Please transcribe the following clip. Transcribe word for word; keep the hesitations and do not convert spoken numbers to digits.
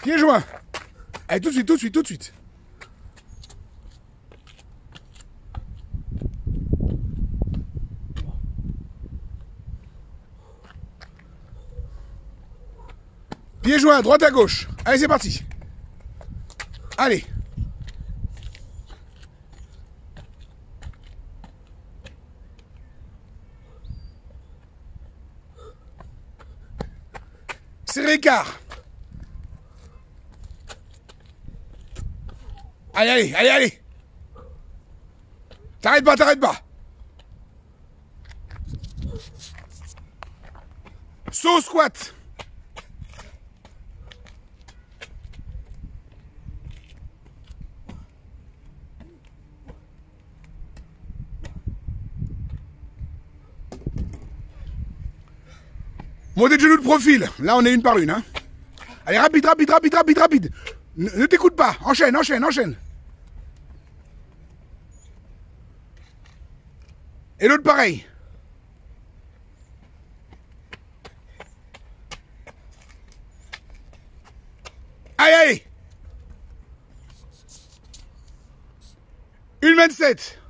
Pieds joints. Allez, tout de suite, tout de suite, tout de suite. Pieds joints, droite à gauche. Allez, c'est parti. Allez. Serré quart. Allez, allez, allez, allez. T'arrêtes pas, t'arrêtes pas. Saut squat. Montée de genoux de profil. Là, on est une par une. Hein. Allez, rapide, rapide, rapide, rapide, rapide. Ne, ne t'écoute pas. Enchaîne, enchaîne, enchaîne. Et l'autre, pareil. Allez, allez. Une vingt-sept.